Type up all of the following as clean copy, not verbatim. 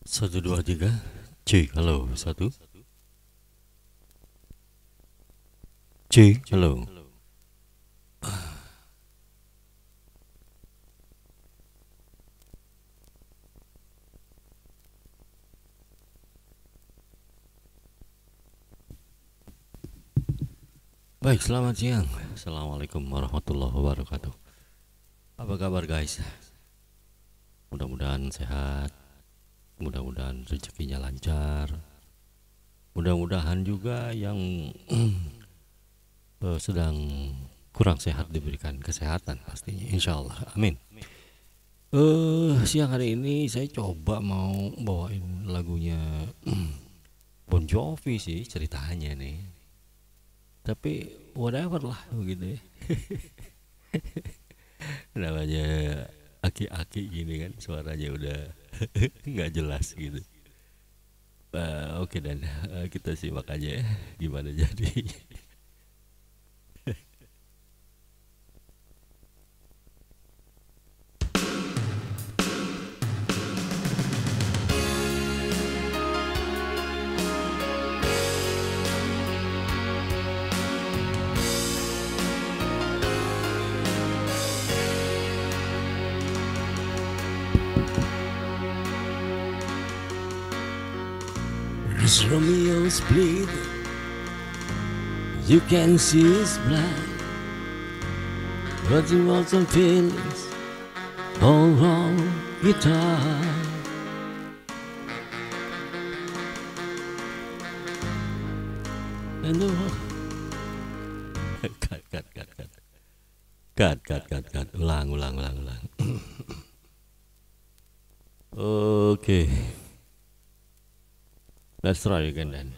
Satu dua tiga, cek halo satu, cek halo. Baik, selamat siang. Assalamualaikum warahmatullahi wabarakatuh. Apa kabar guys? Mudah-mudahan sehat, mudah-mudahan rezekinya lancar, mudah-mudahan juga yang sedang kurang sehat diberikan kesehatan pastinya, insya Allah, amin. Siang hari ini saya coba mau bawain lagunya Bon Jovi sih ceritanya nih, tapi whatever lah begitu ya. Namanya aki-aki gini kan, suaranya udah nggak jelas gitu. Oke, dan kita simak aja ya gimana jadi. As Romeo's bleeding, you can see his blood, but he was some feelings all wrong guitar. And the cut. Ulang. Okay, let's try again then.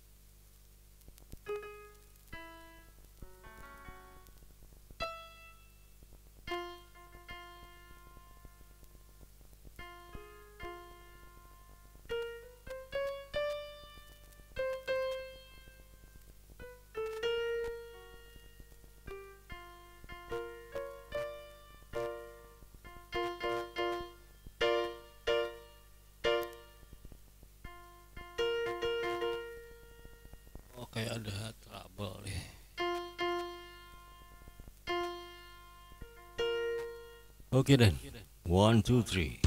Oke, ada trouble nih. Oke dan 1, 2, 3.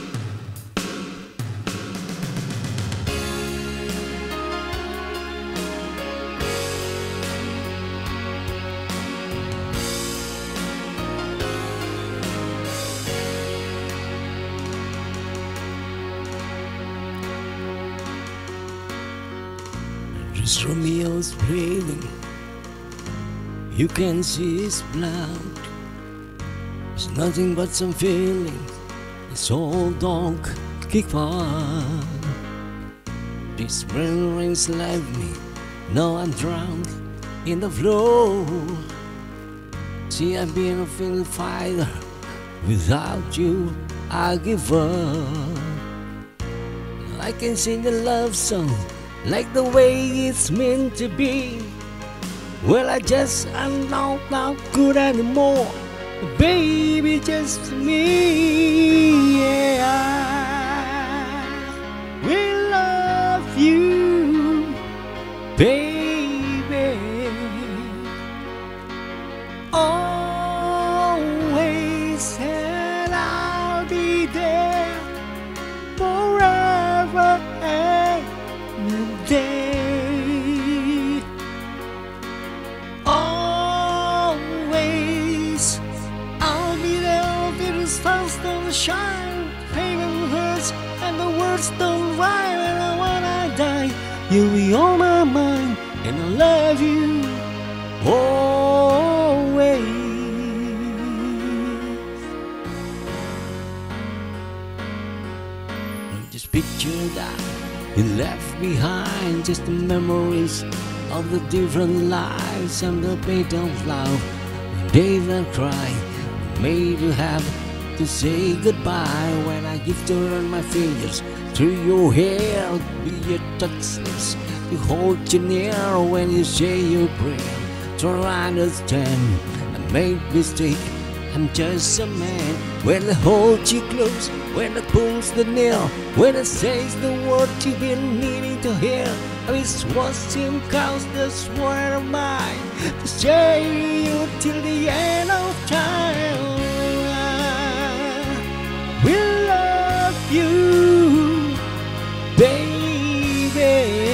As Romeo's breathing, you can see his blood. It's nothing but some feelings. This old dog kick fun. These memories left me. Now I'm drowned in the flow. See, I've been a field fighter. Without you, I give up. I can sing a love song like the way it's meant to be. Well, I just am not good anymore. Baby, just me. Yeah, I will love you, baby. Always, and I'll be there forever and a day. Always, I'll be there till the stars don't shine, pain hurts, and the words don't rhyme. And when I die, you'll be on my mind, and I love you always. Just picture that you left behind, just the memories of the different lives and the pain of love. Days and cry made you have to say goodbye. When I used to run my fingers through your hair, be your touch lips to hold you near. When you say your prayer, try to understand. I made mistake I'm just a man. When I hold you close, when I pulls the nail, when I says the word you've been needing to hear. I wish was him cause that's what am I to stay you till the end of time. We'll love you, baby,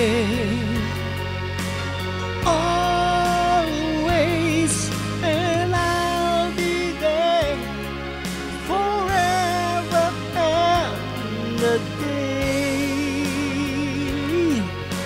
always, and I'll be there forever and a day.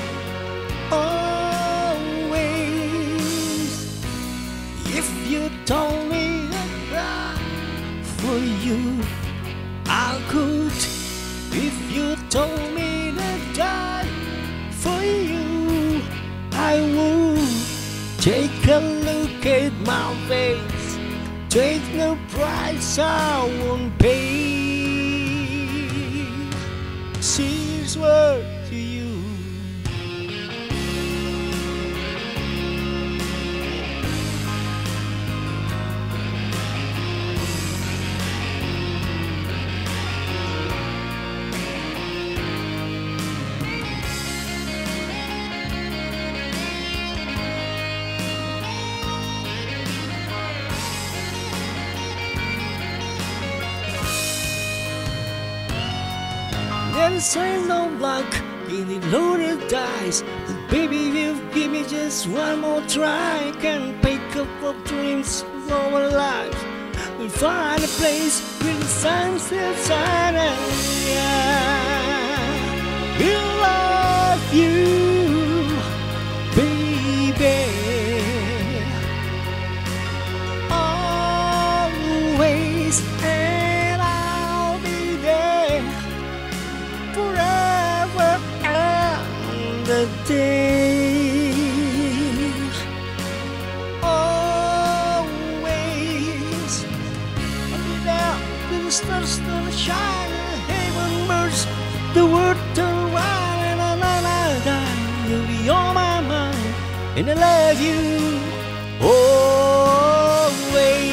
Always, if you told me to cry for you, I could. If you told me to die for you, I would. Take a look at my face, take no price I won't pay. She's worth to you. There's no luck in the loaded dice. And baby, you give me just one more try. I can pick up of dreams of our lives. We'll find a place with the sun still shining. We'll love you, baby, always. And I'll be there forever and a day. Always, I'll be there till the stars still shine, heaven burns, the world turn round, and I die. You'll be on my mind, and I love you always.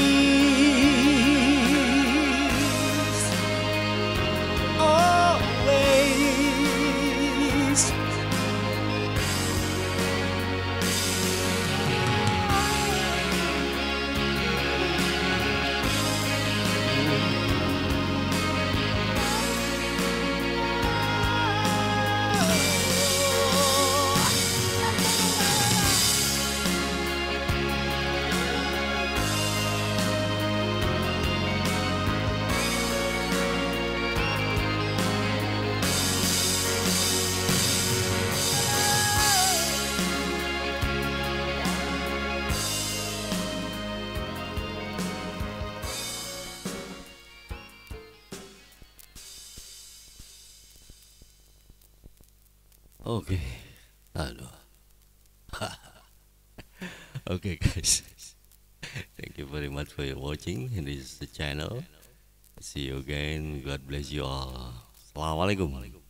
Okay, aduh. Okay, guys. Thank you very much for your watching. This is the channel. See you again. God bless you all. Assalamualaikum.